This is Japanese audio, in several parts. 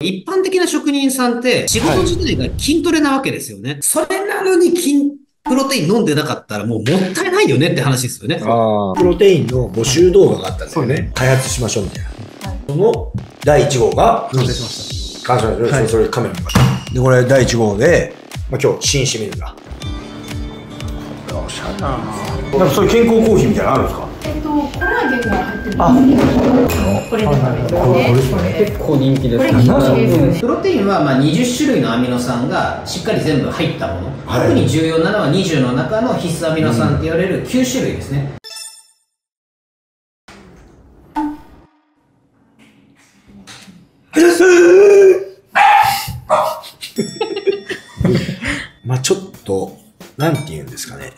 一般的な職人さんって仕事自体が筋トレなわけですよね。それなのにプロテイン飲んでなかったらもうもったいないよねって話ですよね。 プロテインの募集動画があったんですよね。開発しましょうみたいな。その第1号が完成しました。完成しました。それカメラ見ました。で、これ第1号で、今日試飲してみるんだ。おしゃれだな。なんかそういう健康コーヒーみたいなのあるんですか？ コラーゲンが入ってる。これですね。 結構人気です。 プロテインは20種類のアミノ酸がしっかり全部入ったもの。特に重要なのは20の中の必須アミノ酸って言われる9種類ですね。 まあちょっと、なんて言うんですかね。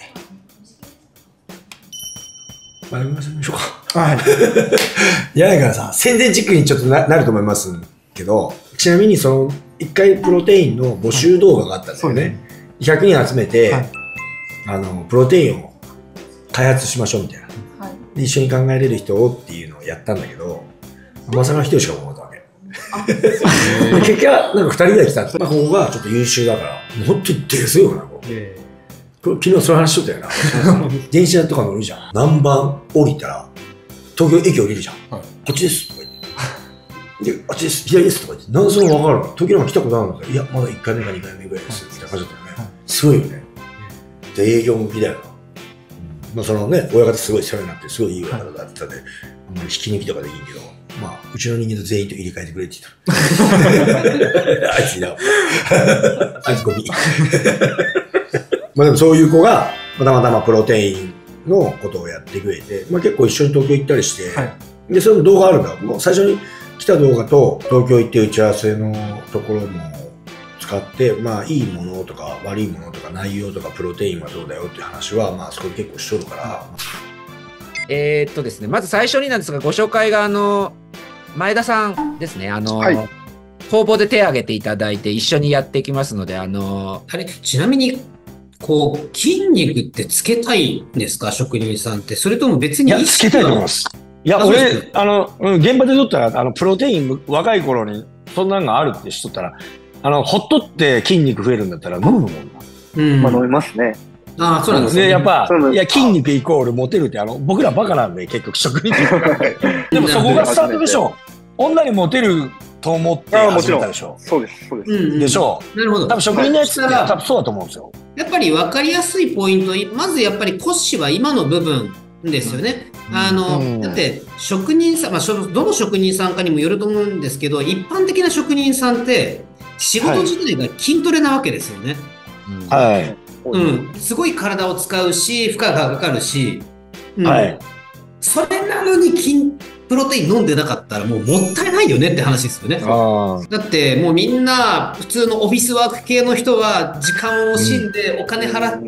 ましょうか。はい。いや、だからさ、宣伝チックにちょっとなると思いますけど、ちなみに一回プロテインの募集動画があったんですよね。100人集めて、プロテインを開発しましょうみたいな。で一緒に考えれる人をっていうのをやったんだけど、まさかの一人しか思ったわけ。結果、なんか2人ぐらい来たんです。ここがちょっと優秀だから、もっとですよな、こう。昨日その話しとったよな。電車とか乗るじゃん。何番降りたら、東京駅降りるじゃん。こっちですとか言って。で、あっちです、左ですとか言って。なんでそれ分かるの？東京なんか来たことあるのか？いや、まだ1回目か2回目ぐらいです。みたいな感じだったよね。すごいよね。で、営業向きだよな。まあそのね、親方すごい世話になって、すごいいい親方だってたんで、引き抜きとかできんけど、まあ、うちの人間と全員と入れ替えてくれって言った。あいついな。あいつゴミ。まあでもそういう子が、たまたまプロテインのことをやってくれて、まあ結構一緒に東京行ったりして、で、その動画あるんだ。もう最初に来た動画と東京行って打ち合わせのところも使って、まあいいものとか悪いものとか内容とかプロテインはどうだよっていう話は、まあそこで結構しとるから。 ですね、まず最初になんですが、ご紹介が前田さんですね。工房で手を挙げていただいて一緒にやっていきますので、 ちなみに、筋肉ってつけたいんですか、職人さんって。それとも別につけたいと思います。いや、俺、現場で撮ったら、プロテイン、若い頃に、そんなのがあるってしとったら、ほっとって筋肉増えるんだったら飲むもんな。 まあ飲みますね。 ああ、そうなんですね。 で、やっぱ、いや、筋肉イコールモテるって、僕らバカなんで、結局、職人でもそこがスタートでしょ。女にモテると思って始めたでしょ。 そうです、そうです。 でしょ。 なるほど。 多分職人のやつって多分そうだと思うんですよ。 やっぱり分かりやすいポイント、まずやっぱり骨子は今の部分ですよね。だって職人さん、どの職人さんかにもよると思うんですけど、一般的な職人さんって仕事自体が筋トレなわけですよね。 はい。 すごい体を使うし、負荷がかかるし、 はい。 それなのにプロテイン飲んでなかったらもうもったいないよねって話ですよね。だってもうみんな普通のオフィスワーク系の人は時間を惜しんでお金払って、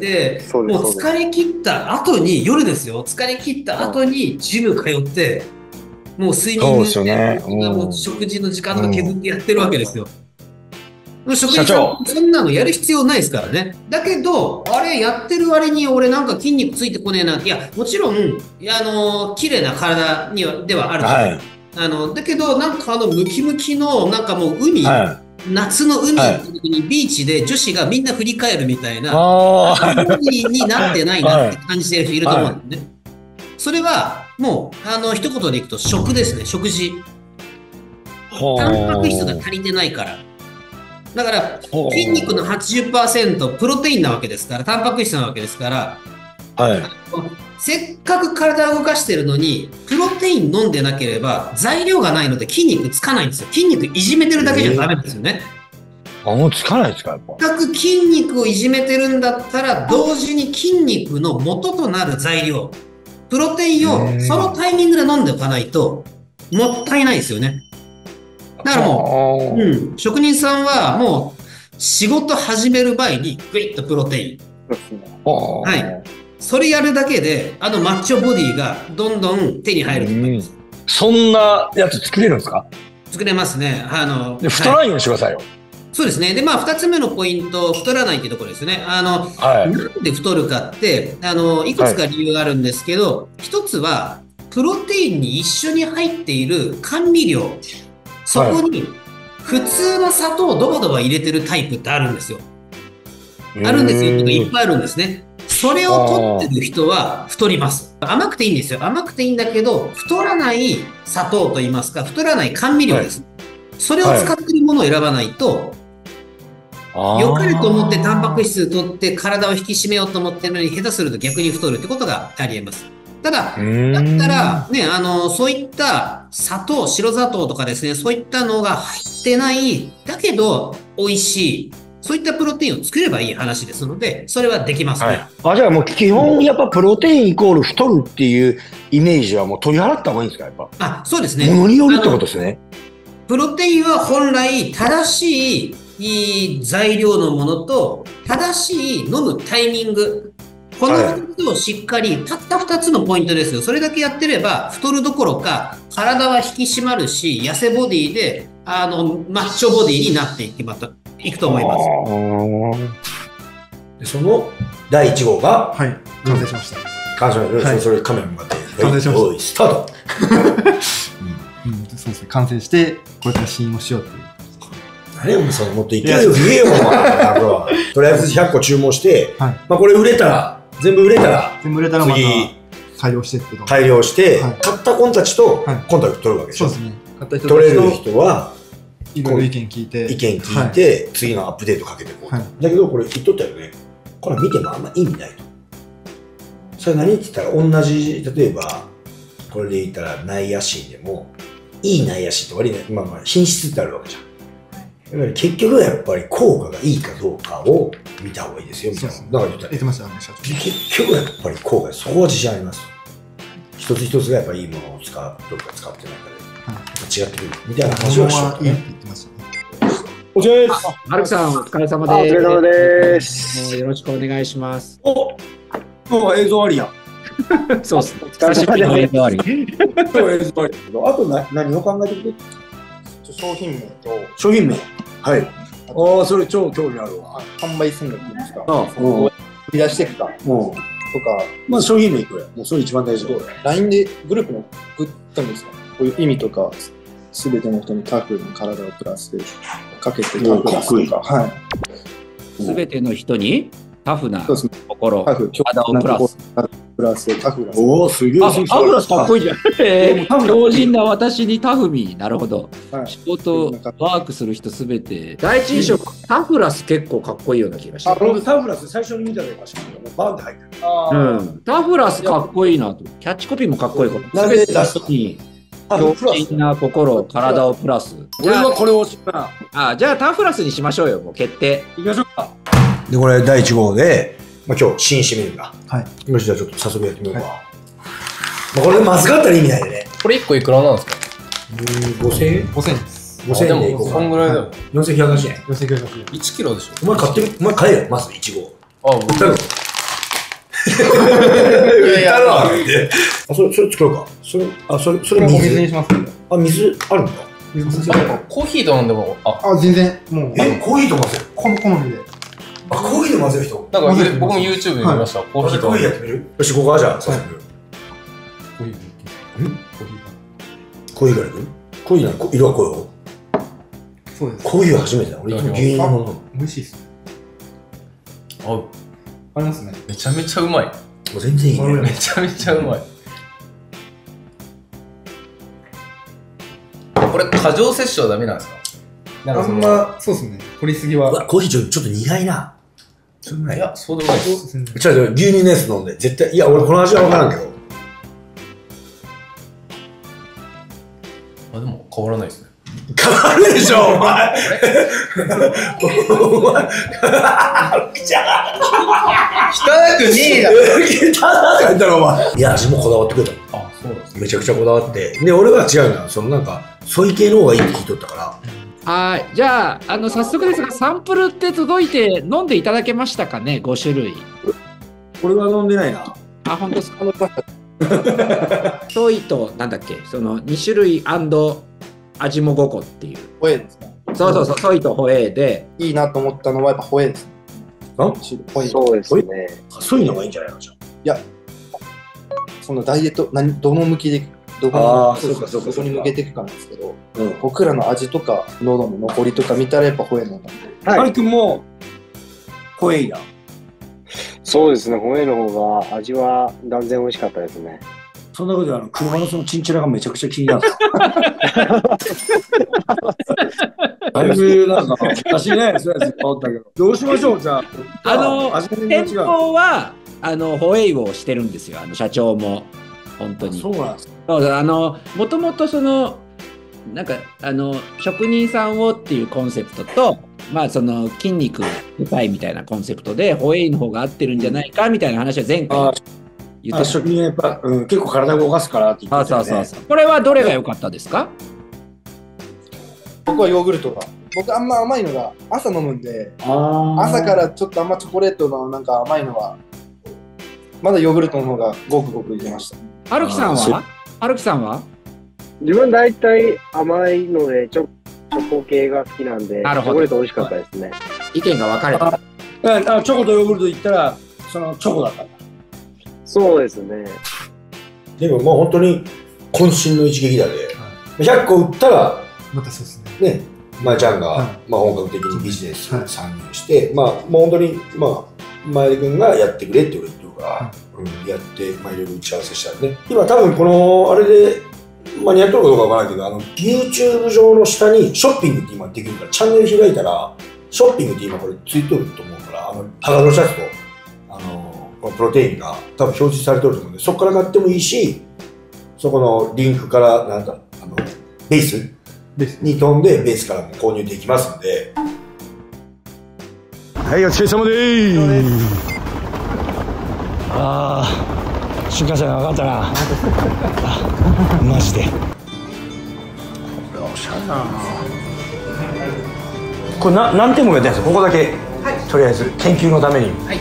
もう疲れ切った後に、夜ですよ、疲れ切った後にジム通って、もう睡眠もう食事の時間とか削ってやってるわけですよ。職人さんそんなのやる必要ないですからね。だけど、あれやってる割に俺なんか筋肉ついてこねえな。いや、もちろん、綺麗な体ではある。だけど、なんかムキムキの、なんかもう海、夏の海にビーチで女子がみんな振り返るみたいな、になってないなって感じてる人いると思うんだよね。それは、もう、一言でいくと食ですね、食事。タンパク質が足りてないから。だから、筋肉の 80% プロテインなわけですから、タンパク質なわけですから、せっかく体を動かしてるのに、プロテイン飲んでなければ、材料がないので筋肉つかないんですよ。筋肉いじめてるだけじゃダメですよね。 もうつかないですか、やっぱ。 せっかく筋肉をいじめてるんだったら、同時に筋肉の元となる材料、プロテインをそのタイミングで飲んでおかないと、もったいないですよね。だからもう、職人さんはもう仕事始める前にグイッとプロテイン。はい。それやるだけで、マッチョボディがどんどん手に入ると思います。 そんなやつ作れるんですか？ 作れますね。 太らないようにしてくださいよ。 そうですね。で、二つ目のポイント、太らないっていうところですね。なんで太るかって、いくつか理由があるんですけど、一つは、プロテインに一緒に入っている甘味料。そこに普通の砂糖をドバドバ入れてるタイプってあるんですよ。あるんですよ。いっぱいあるんですね。それを取ってる人は太ります。甘くていいんですよ。甘くていいんだけど、太らない砂糖といいますか、太らない甘味料です。それを使ってるものを選ばないと、良かれと思ってタンパク質取って体を引き締めようと思ってるのに、下手すると逆に太るってことがあり得ます。ただ、だったら、ね、そういった砂糖、白砂糖とかですね、そういったのが入ってない、だけど美味しい、そういったプロテインを作ればいい話ですので、それはできますね。 じゃあもう基本やっぱプロテインイコール太るっていうイメージはもう取り払った方がいいんですか、やっぱ。 そうですね。 ものによるってことですね。 プロテインは本来正しい材料のものと、正しい飲むタイミング、この2つをしっかり、たった2つのポイントですよ。それだけやってれば、太るどころか、体は引き締まるし、痩せボディで、マッチョボディになっていくと思います。 その第1号が、 はい、完成しました。 完成しました。それカメラに向かって、 完成しました。 スタート。 そうですね、完成して、これから試飲をしようっていう。 何をそのもっと勢いよく言えよ、とりあえず100個注文して、これ売れたら、全部売れたらまた改良してってこと。 改良して、買った子たちとコンタクト取るわけでしょ。 そうですね。 取れる人は、 いろいろ意見聞いて、次のアップデートかけていこう。だけど、これ言っとったよね。これ見てもあんま意味ないと。それ何って言ったら、同じ、例えば、これで言ったらナイアシンでも、いいナイアシンと悪い、品質ってあるわけじゃん。だから結局はやっぱり効果がいいかどうかを見た方がいいですよ、みたいな。だから言ってました、社長。 結局はやっぱり効果、そこは自信あります。一つ一つがやっぱりいいものを使う、どうか使ってないかで、違ってくる。みたいな話をしていいって言ってましたね。 お疲れ様です。マルクさん、お疲れ様です。 お疲れ様です。 よろしくお願いします。 もう映像ありやん。 そうですね。久しぶりの映像あり。 あと何を考えてくれ？ 商品名と。 商品名。はい。ああ、それ超興味あるわ。 販売戦略ですか。売り出していくか。とか。 まず商品名いくよ。もうそれ一番大事。 LINE でグループの送ったんですか。こういう意味とか、すべての人にタフの体をプラスでかけてタフラスとか。はい。 すべての人にタフな心、 体をプラス。プラスタフラス。 おお、すげえ。 タフラスかっこいいじゃん。強靭な私にタフミー。なるほど。仕事、ワークする人すべて。第一印象、タフラス結構かっこいいような気がして。 僕タフラス最初に見た時は確かにバンって入ってる。 タフラスかっこいいなと。キャッチコピーもかっこいいこと。 なんで出すに強靭な心、体をプラス。 俺はこれを知ったな。 じゃあタフラスにしましょうよ。もう決定。 いきましょうか。で、これ第1号で、今日新紙面が。はい。よし、じゃあちょっと早速やってみようか。これまずかったら意味ないでね。 これ1個いくらなんですか ？5000円？ 5000円です。 5000円でいこうか。 そんぐらいだよ。 4980円。 4980円。 1キロでしょ。 お前買えよ、まず1号。 売ったの？いやそれ作ろうか。それ水にします。 水あるんだ。 コーヒーと飲んでも、 全然、もう。 コーヒーと混ぜる？好みで。コーヒーで混ぜる人？ なんか僕も YouTube で見ました。コーヒーと。 コーヒーやってみる？よし、ここはじゃあ、早速。 コーヒーコーヒーからいく？コーヒーの色は濃いよ。 そうです。 コーヒーは初めてだ。俺いつも牛乳飲むの。 美味しいっすね。 合う。 ありますね。 めちゃめちゃうまい。 もう全然いいね。 めちゃめちゃうまい。これ過剰摂取はダメなんですか？ あんま、そうですね。取りすぎは。 コーヒーちょっと苦いな。 いや、そうでもないです。 じゃあ牛乳のやつ飲んで、絶対、いや、俺この味は分からんけど。 でも変わらないですね。 変わるでしょ、お前。お前。 汚くねえや。 汚いんだろ、お前。いや、味もこだわってくれた。 そうなんですね。 めちゃくちゃこだわって。で、俺は違うんだ。そのなんか、ソイ系の方がいいって聞いとったから。 はい。じゃあ、早速ですが、サンプルって届いて飲んでいただけましたかね、5種類。 俺は飲んでないな。 本当ですか。ソイと、なんだっけ、その2種類味も5個っていう。 ホエーですね。 そう、ソイとホエーで。 いいなと思ったのはやっぱホエーですね。 そうですね。そういうのがいいんじゃないのじゃあ。 いや、そのダイエット、どの向きで、どこに向けていくかなんですけど、 僕らの味とか喉の残りとか見たらやっぱホエイのなんで。 ハリ君もホエイだ。 そうですね、ホエイの方が味は断然美味しかったですね。 そんなことで車のそのチンチラがめちゃくちゃ気になる。だいぶなんか私ね、そうやつ変わったけど。どうしましょうじゃあ。 店舗はホエイをしてるんですよ。社長も本当に。 そうなんですか。 もともとそのなんか職人さんをっていうコンセプトと、まあその筋肉深いみたいなコンセプトでホエイの方が合ってるんじゃないかみたいな話は前回言ってた。 職人はやっぱ、結構体動かすからって言ってたよね。 そう。これはどれが良かったですか？ 僕はヨーグルトが。僕あんま甘いのが朝飲むんで、朝からちょっとあんまチョコレートのなんか甘いのはまだヨーグルトの方がごくごくいけました。 春樹さんは？ 自分大体甘いのでチョコ系が好きなんで、チョコレート美味しかったですね。 意見が分かれた。 チョコとヨーグルト言ったらそのチョコだったんだ。 そうですね。 でももう本当に渾身の一撃だで、100個売ったらまたそうですね。 まあちゃんが本格的にビジネスに参入して、もう本当に前田君がやってくれって言われてるから、やっていろいろ打ち合わせしたらね。今多分このあれでやっとるかどうかわからないけど、YouTube 上の下にショッピングって今できるから、チャンネル開いたらショッピングって今これついてると思うから、ハガのシャツとこのプロテインが多分表示されてると思うんで、そこから買ってもいいし、そこのリンクからベースに飛んでベースからも購入できますんで。はい、お疲れ様でーす。新幹線が上がったな。マジで。おしゃれだな。これ何点もやってるんですよ。ここだけ、とりあえず研究のために。はい。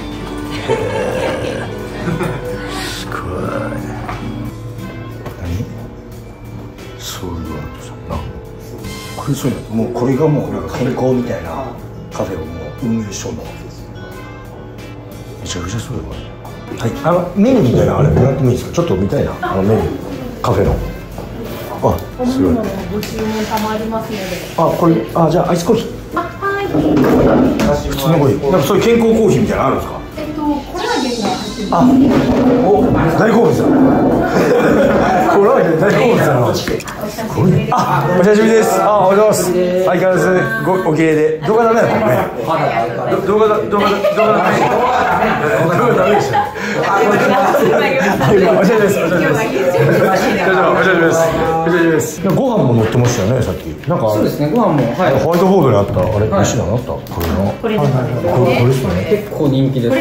すごい。何？ソウルアートさんな。これそういうの。もうこれがもうなんか健康みたいなカフェをもう運営しとんの。めちゃくちゃすごいこれ。はい、メニューみたいなあれもらってもいいですか？ちょっと見たいな、メニュー、カフェの。すごい。 ご注文賜りますので。 これ、じゃあアイスコーヒー。 はい。 普通のコーヒー。なんかそういう健康コーヒーみたいなのあるんですか？ コラーゲンが入ってる。 大好物だ。コラーゲン大好物だな。お久しぶりです。おはようございます。相変わらずお綺麗で。動画ダメだもんね。動画ダメでした。お久しぶりです。ご飯も乗ってましたよね、さっき。なんかそうですね、ご飯も。 ホワイトボードにあった、あれ、美味しいのあった？ これですね。 結構人気です。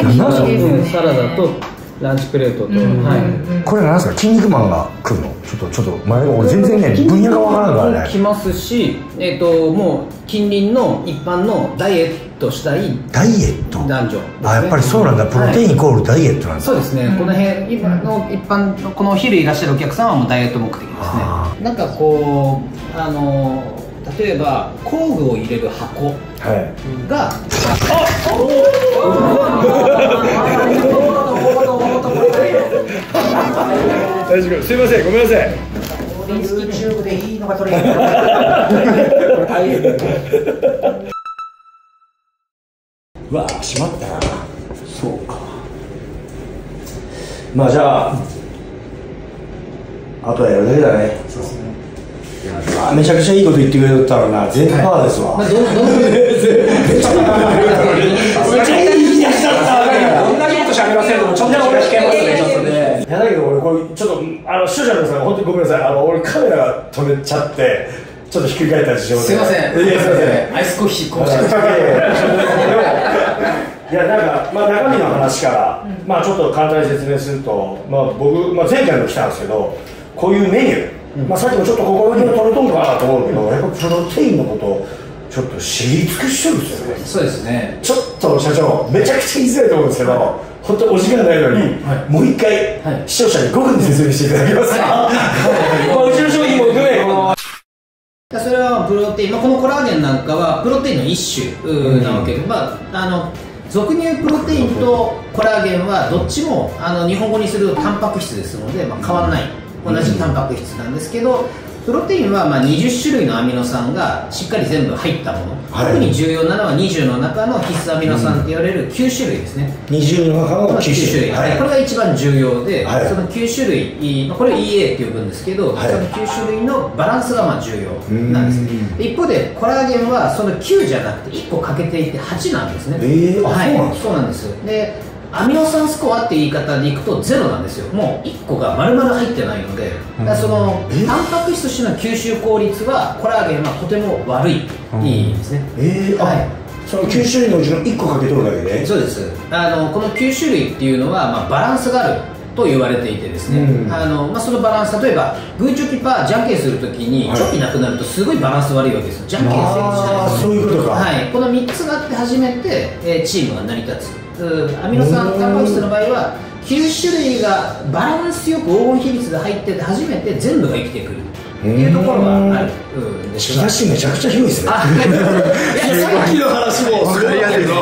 サラダとランチプレートと。 これなんですか？筋肉マンが来るの？ちょっと前俺全然ね分野がわからないからね。 来ますし、もう近隣の一般のダイエットしたいダイエット男女。 やっぱりそうなんだ。プロテインイコールダイエットなんだ。 そうですね。この辺今の一般のこのお昼いらっしゃるお客さんはもうダイエット目的ですね。なんかこう例えば工具を入れる箱が、 大丈夫。すいません、ごめんなさい。 YouTube でいいのが取れる。 うわ、しまったな。そうか。じゃあとはやるだけだね。そうですね。めちゃくちゃいいこと言ってくれたらな、全パーですわ。めっちゃいい日出しちゃった。どんだけこと喋らせるのもちょっと聞かせてますね、ちょっとね。いやだけど俺これちょっと視聴者の皆さん本当にごめんなさい。俺カメラ止めちゃってちょっとひっくり返ったりしてます。 すいません。すいません。アイスコーヒーこうして。 いやなんか中身の話からちょっと簡単に説明すると僕前回も来たんですけどこういうメニューさっきもちょっと心に取れとんかなと思うけどやっぱプロテインのことをちょっと知り尽くしてるんですよね。 そうですね。 ちょっと社長めちゃくちゃ言いづらいと思うんですけど本当お時間ないのにもう一回視聴者に5分で説明していただけますか？うちの商品も含めそれはプロテイン、このコラーゲンなんかはプロテインの一種なわけで、俗に言うプロテインとコラーゲンはどっちも日本語にするとタンパク質ですので、変わらない同じタンパク質なんですけど、 プロテインはまあ20種類のアミノ酸がしっかり全部入ったもの、特に重要なのは20の中の必須アミノ酸と言われる9種類ですね。 20の中の9種類、 これが一番重要で、その9種類、これを EA って呼ぶんですけど、その9種類のバランスがまあ重要なんですね。一方でコラーゲンはその9じゃなくて1個欠けていて8なんですね。そうなんです。でアミノ酸スコアって言い方でいくと0なんですよ。もう1個が丸々入ってないので、だからそのタンパク質としての吸収効率はコラーゲンはとても悪いですね。 その9種類のうちの1個かけとるだけで？ そうです。この9種類っていうのはまあバランスがあると言われていてですね、そのバランス、例えばグーチョキパーじゃんけんするときにチョキなくなるとすごいバランス悪いわけですよ。じゃんけん成立しないですね。 そういうことか。 この3つがあって初めてチームが成り立つ。アミノ酸、タンパク質の場合は9種類がバランスよく黄金比率が入ってて初めて全部が生きてくるっていうところがあるんですが、 引き出しめちゃくちゃ広いですね。さっきの話も分かりやすいけど、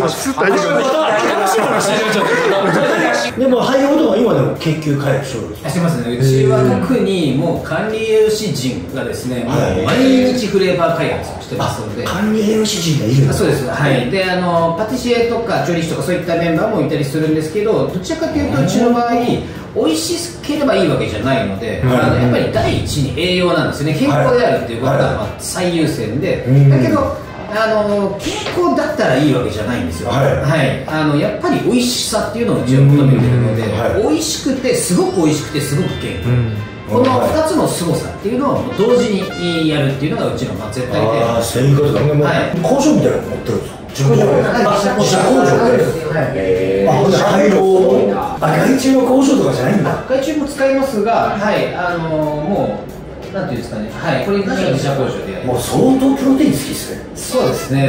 でも配合とか今でも研究開発してますね。うちは特にもう管理栄養士陣がですね、もう毎日フレーバー開発をしてますので。 管理栄養士陣がいるんですか？ そうです。はい。でパティシエとか調理師とかそういったメンバーもいたりするんですけど、どちらかというとうちの場合美味しければいいわけじじゃないので、やっぱり第一に栄養なんですよね。健康であるっていうことがまあ最優先で、だけど健康だったらいいわけじゃないんですよ。やっぱり美味しさっていうのをうちは求めてるので、美味しくてすごく美味しくてすごく健康、この2つの凄さっていうのを同時にやるっていうのがうちの絶対で、 そういうことだ。工場みたいなの持ってるんですか？自分で自社工場で。外注の工場とかじゃないんだ。 外注も使いますが、もうなんていうんですかね、これが自社工場でやる。 もう相当プロテイン好きですね。 そうですね。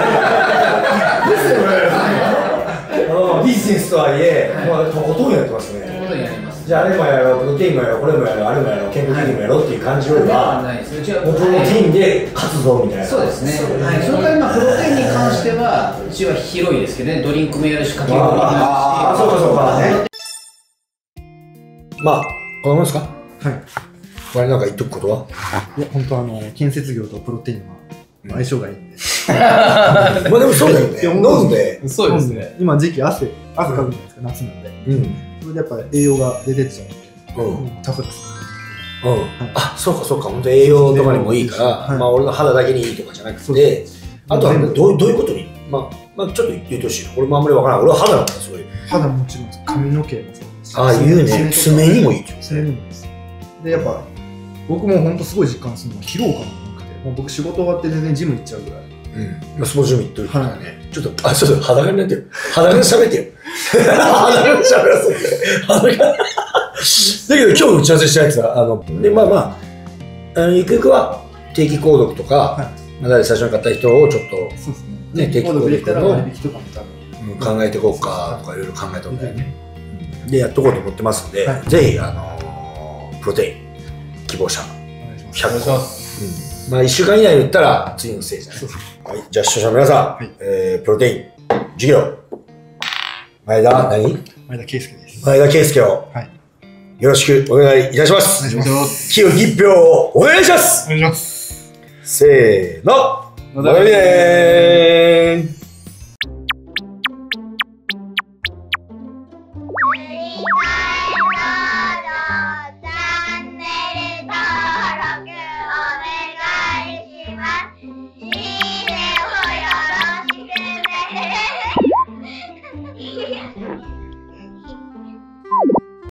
ビジネスとはいえ、とことんやってますね。 とことんやります。 じゃああれもやろう、プロテインもやろう、これもやろう、あれもやろう、健康器具もやろうっていう感じよりは、もうプロテインで活動みたいな。 そうですね。その代わりプロテインに関してはうちは広いですけどね、ドリンクもやるし、かき氷もやるし。 そうかそうかね。まあこんなもんですか？これなんか言っとくことは？ いや、本当建設業とプロテインは相性がいいんで。 まあでもそうだよね。飲んで。 そうですね。 今時期汗かくじゃないですか、夏なんで。それでやっぱり栄養が出てっちゃうんで、タフです。 あ、そうかそうか。本当栄養とかにもいいから、まあ俺の肌だけにいいとかじゃなくて、あとはどういうことに、まあちょっと言ってほしい。俺もあんまりわからない。俺は肌なんだ、すごい。 肌ももちろん髪の毛もそうですし。 ああ、言うね。爪にもいいって言う。 爪にもいいです。で、やっぱ僕も本当すごい実感するのは疲労感がなくて、もう僕仕事終わって全然ジム行っちゃうぐらい。 スポーツジム行ってるからね。ちょっと裸になってよ。裸に喋ってよ。裸に喋らせて。裸に。だけど今日打ち合わせしたやつは、で、まあ、ゆくゆくは定期購読とか、最初に買った人をちょっと、ね、定期購読の考えていこうかとかいろいろ考えたんだよね。で、やっとこうと思ってますんで、ぜひ、プロテイン、希望者、100個。まあ1週間以内に言ったら次のステージだね。はい、じゃあ視聴者の皆さん、プロテイン、授業、前田圭介です。 前田圭介を、よろしくお願いいたします。清き1票をお願いします。 お願いします。 せーの、お願いねー。